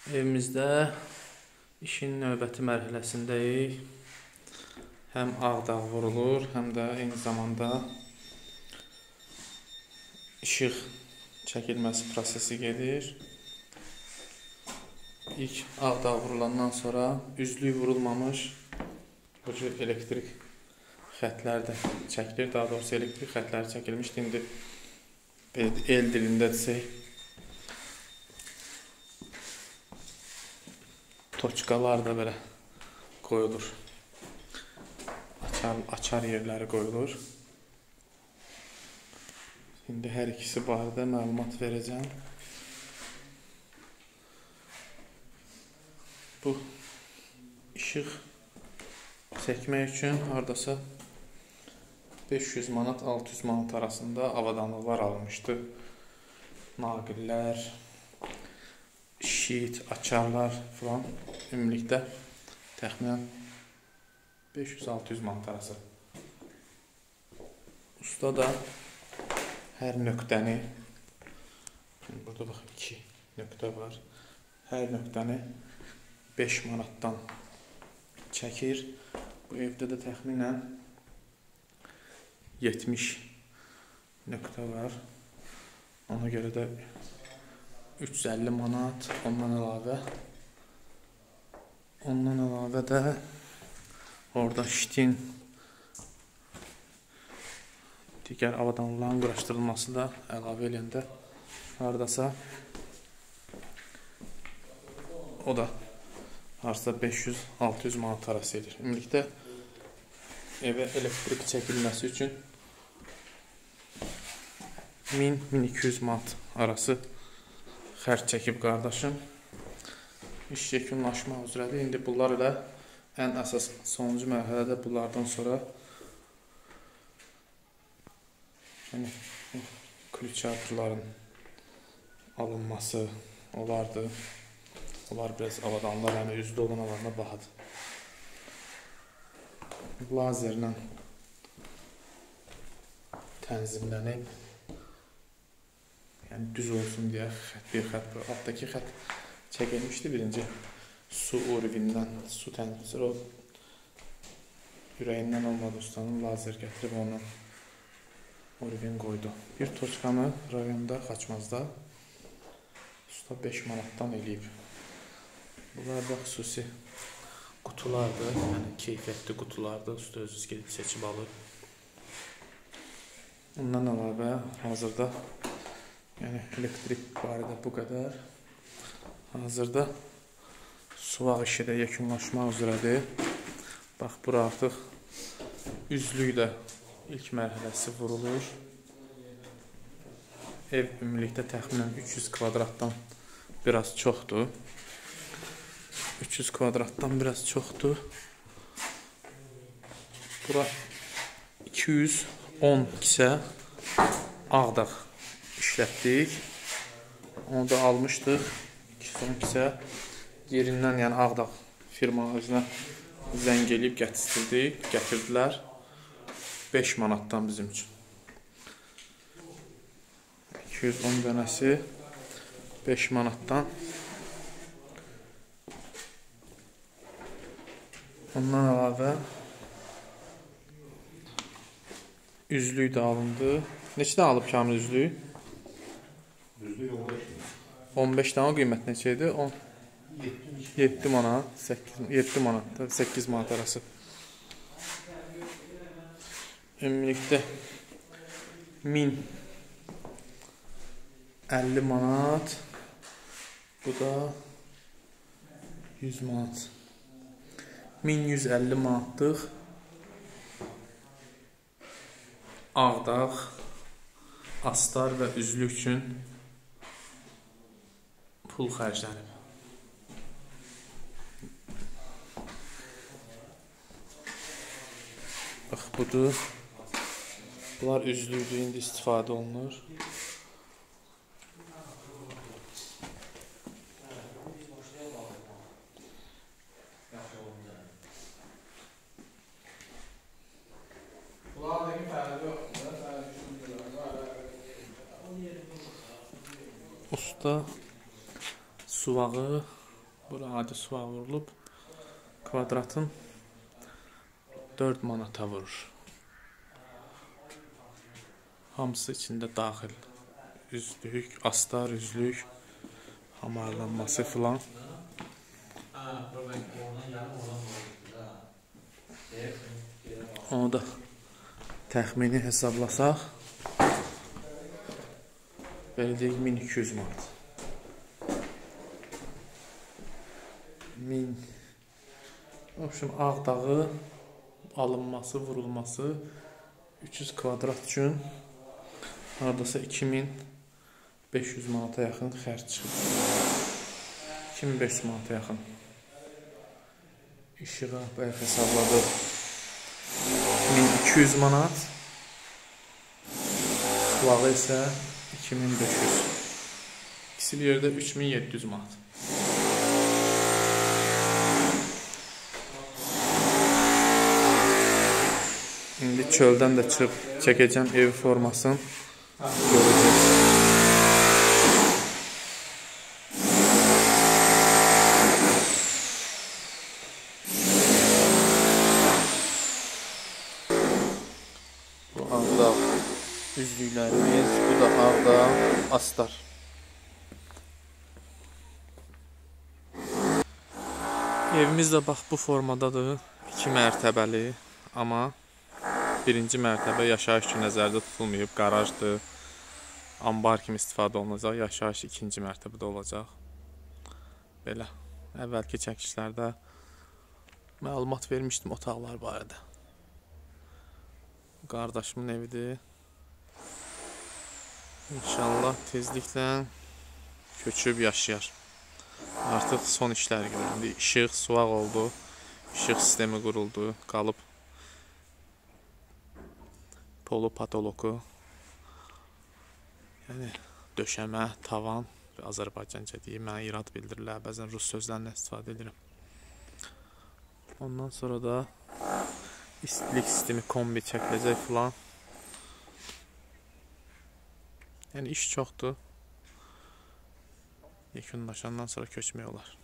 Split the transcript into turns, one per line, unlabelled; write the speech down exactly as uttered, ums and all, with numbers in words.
Evimizdə işin növbəti mərhələsindəyik. Həm ağdağ vurulur, həm də eyni zamanda işıq çəkilməsi prosesi gedir. İlk ağdağ vurulandan sonra üzlük vurulmamış bu cür elektrik xətlər də çəkilir. Daha doğrusu elektrik xətləri çəkilmişdi. İndi el dilində desək toçkalar da belə qoyulur. Açar, açar yerləri qoyulur. İndi hər ikisi barədə məlumat verəcəm. Bu işıq çəkmək üçün hardasa beş yüz manat altı yüz manat arasında avadanlıqlar alınmışdı. Naqillər, şit, açarlar falan ümumilikdə təxminən beş yüz altı yüz manat arası. Usta da hər nöqtəni, burada bax iki nöqtə var, hər nöqtəni beş manatdan çəkir. Bu evdə də təxminən yetmiş nöqtə var. Ona görə də üç yüz əlli manat, ondan əlavə ondan əlavə də orada şitin digər avadanlıqların quraşdırılması da əlavə eləyəndə hardasa o da hardasa beş yüz altı yüz manat arası edir. Ümumilikdə evə elektrik çəkilməsi üçün min min iki yüz manat arası xərc çəkib qardaşım. İş yekunlaşmaq üzrədir. İndi bunlar ilə ən əsas sonuncu mərhələdə bunlardan sonra yəni klüçarların alınması olardı. Onlar biraz avadanlar, yəni üzdə olan alanına bahadır. Lazerlə tənzimlənib, yəni düz olsun deyə xət, bir xət, altdakı xət çəkilmişdi. Birinci su urvindən, su tənzimlisi, o ürəyindən olmadı ustanın, lazer gətirib onu urvin qoydu. Bir toçkanı rayonda Xaçmazda usta beş manatdan eləyib. Bunlar da xüsusi qutulardır, yəni keyfiyyətli qutulardır. Usta özünüz gedib seçib alır. Ondan əlavə hazırda yəni elektrik barədə bu qədər. Hazırda suvaq işi də yekunlaşmaq üzrədir. Bax, bura artıq üzlük də ilk mərhələsi vurulur. Ev ümumilikdə təxminən üç yüz kvadratdan biraz çoxdur. üç yüz kvadratdan biraz çoxdur. Bura iki yüz on kisə ağdağ işlətdik. Onu da almışdıq. iki yüz on kisə yerindən, yəni Ağdağ firma özünə zəng eləyib gətirdik, gətirdilər. beş manatdan bizim üçün. iki yüz on dənəsi beş manatdan. Ondan əlavə üzlük də alındı. Neçə də alıb Kamil üzlük?
Üzlük on beş.
on beş dənə o qiymət neçə idi? yeddi manat, yeddi manat, səkkiz manat arası. Ümumilikdə min əlli manat, bu da yüz manat. min yüz əlli manatlıq ağdağ, astar və üzlük üçün pul xərclənib. Bax, budur. Bunlar üzlüydü, indi istifadə olunur. Usta suvağı Bura adi suya vurulub. Kvadratın dörd manata vurur. Hamısı içində daxil. Üzlük, astar üzlük, hamarlanması filan. Onu da təxmini hesablasaq, belə deyək, min iki yüz manat. min Ağdağı alınması, vurulması üç yüz kvadrat üçün haradasa iki min beş yüz manata yaxın xərc çıxır. iki min beş yüz manata yaxın. İşığa bayaq hesabladıq. min iki yüz manat. Sulağı isə iki min beş yüz. İkisi bir yerdə üç min yeddi yüz manat. İndi çöldən də çıxıb çəkəcəm ev formasını. Görəcək. Bu Ağdağ üzlüklərimiz, bu da Ağdağ astar. Evimiz də bax bu formadadır. iki mərtəbəli, amma birinci mərtəbə yaşayış üçün nəzərdə tutulmayıb, qarajdır. Ambar kimi istifadə olunacaq, yaşayış ikinci mərtəbədə olacaq. Belə, əvvəlki çəkişlərdə məlumat vermişdim otaqlar barədə. Qardaşımın evidir. İnşallah tezliklə köçüb yaşayar. Artıq son işlər görüldü. İşıq, suaq oldu, işıq sistemi quruldu, qalıb polo patoloku, yəni döşəmə, tavan, Azərbaycanca deyim, mənə irad bildirirlər, bəzən rus sözlərini istifadə edirəm. Ondan sonra da istilik sistemi, kombi çəkiləcək filan. Yəni iş çoxdur. Yekunlaşandan sonra köçmək olar.